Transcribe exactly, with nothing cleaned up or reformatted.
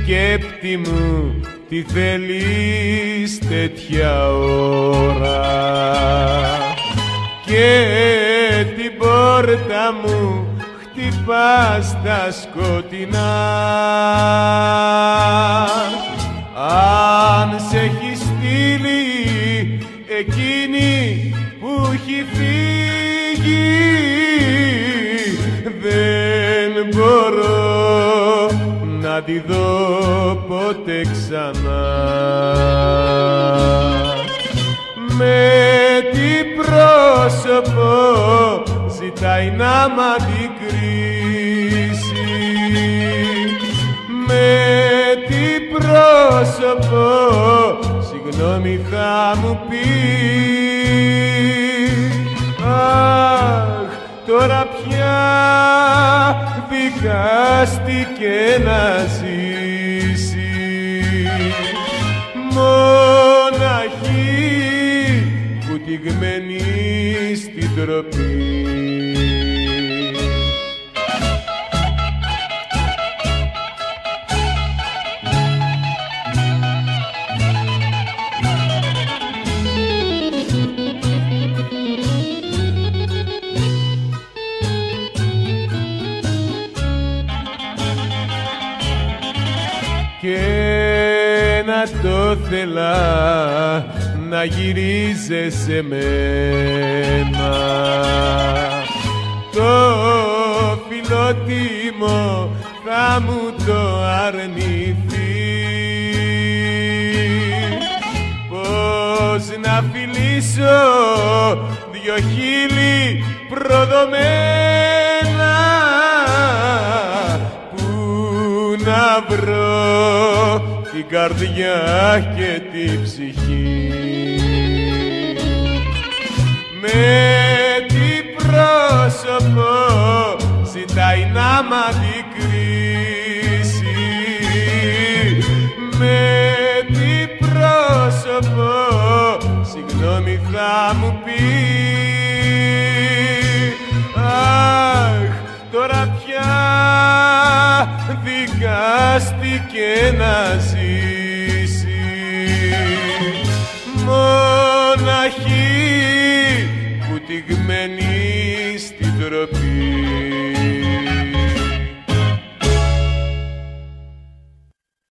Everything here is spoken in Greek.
επισκέπτη μου, τι θέλεις τέτοια ώρα? Και την πόρτα μου χτυπάς τα σκοτεινά. Αν σε έχει στείλει εκείνη που έχει φύγει, δεν μπορώ να τη δω ποτέ ξανά. Με τι πρόσωπο ζητάει να μ' αντικρίσει, με τι πρόσωπο συγγνώμη θα μου πει. Αχ, τώρα πια δικάστηκε να ζήσει μοναχή, βουτυγμένη στην τροπή. Και να το θέλα να γυρίζεσαι μένα, το φιλότιμο θα μου το αρνηθεί. Πώς να φιλήσω δυο χείλη προδομένα, που να βρω την καρδιά και την ψυχή. Με τι πρόσωπο ζητάει να μ' αντικρίσει, με τι πρόσωπο συγγνώμη θα μου πει. Αχ, τώρα πια δικάστηκε να ζήσει μοναχή, βουτυγμένη στη